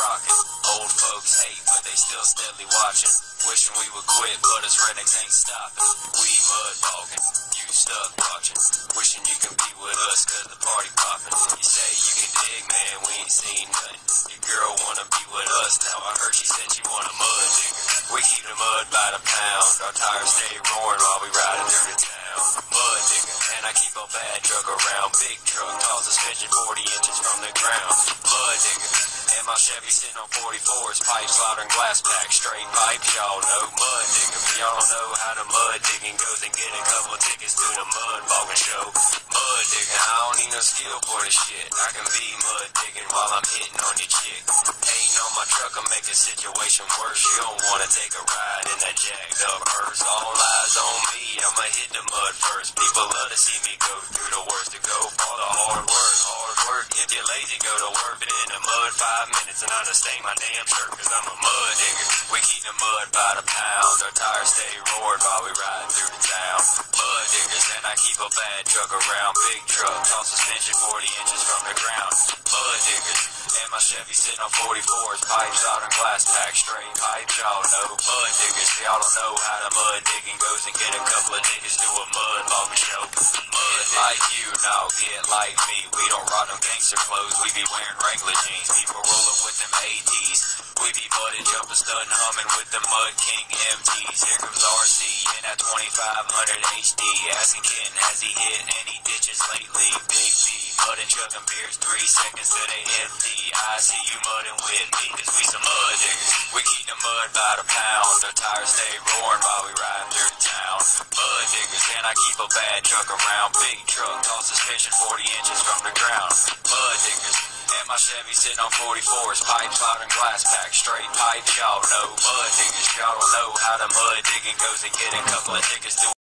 rocking. Old folks hate, but they still steadily watching. Wishing we would quit, but us rednecks ain't stopping. We mud bogging, you stuck watching. Wishing you could be with us, cause the party popping. You say you can dig, man, we ain't seen nothing. Your girl wanna be with us, now I heard she said she want a mud digger. We keep the mud by the pound, our tires stay roaring while we riding through the town. Mud digger, and I keep a bad truck around. Big truck, tall suspension 40 inches from the ground. Mud digger, and my Chevy sitting on 44s, pipe slaughter and glass pack, straight pipes, y'all know. Mud digger, if y'all don't know how the mud digging goes, and get a couple tickets to the mud bogging show. Mud digger, I don't need no skill for this shit. I can be mud digging while I'm hitting on your chick. Hating on my truck will make the situation worse. You don't wanna take a ride in that jacked up hearse. All eyes on me, I'ma hit the mud first. People love to see me go through the worst, to go for the hard work. Hard work, if you're lazy, go to work. Been in the mud 5 minutes and I done stained my damn shirt, cause I'm a mud digger. We keep the mud by the pound, our tires stay roaring while we ride through the town. Mud diggers, and I keep a bad truck around. Big truck, tall suspension 40 inches from the ground. Mud diggers, and my Chevy sitting on 44s, pipes out and glass pack, straight pipes, y'all know. Mud diggers, y'all don't know how the mud digging goes, and get a couple of tickets to a mud bogging show. Mud like you, now get like me. We don't rock them gangster clothes, we be wearing Wrangler jeans. People rolling with them ATs. We be budding, jumping, stunting, humming with the Mud King MTs. Here comes RC in that 2500 HD. Asking Ken, has he hit any ditches lately? Big B, mudding, chugging beers, 3 seconds till they empty. I see you mudding with me, cause we some mud diggers. We keep the mud by the pound, our tires stay roaring while we ride through the town. Mud diggers, and I keep a bad truck around. Big truck, tall suspension 40 inches from the ground. Mud diggers, and my Chevy sitting on 44s, pipes out and glass pack, straight pipes, y'all know. Mud diggers, y'all don't know how the mud digging goes, and get a couple of tickets to